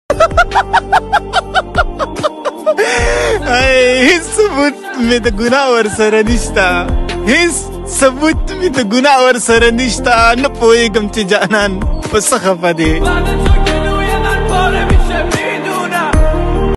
هیڅ ثبوت مې د ګناه ورسره نشته، هیڅ ثبوت مې د ګناه ورسره نشته. نه پوهېږم چې جانان په څه خفه دی.